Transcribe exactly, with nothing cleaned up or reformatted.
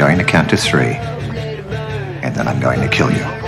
going to count to three, and then I'm going to kill you.